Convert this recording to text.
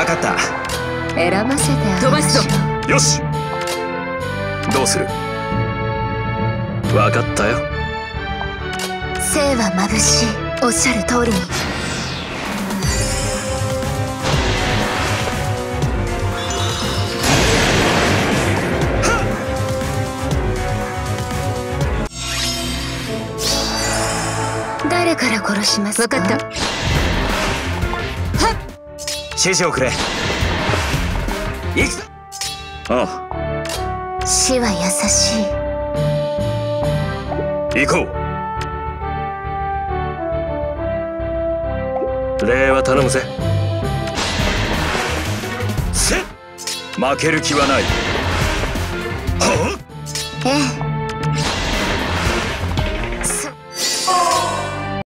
分かった。 選ばせてあげましょう。 飛ばすぞ。 よし、どうする？分かったよ。 生は眩しい。おっしゃる通りに。誰から殺しますか？ 分かった。 指示をくれ。行くぞ。ああ、 死は優しい。 行こう。礼は頼むぜ。せっ、負ける気はない。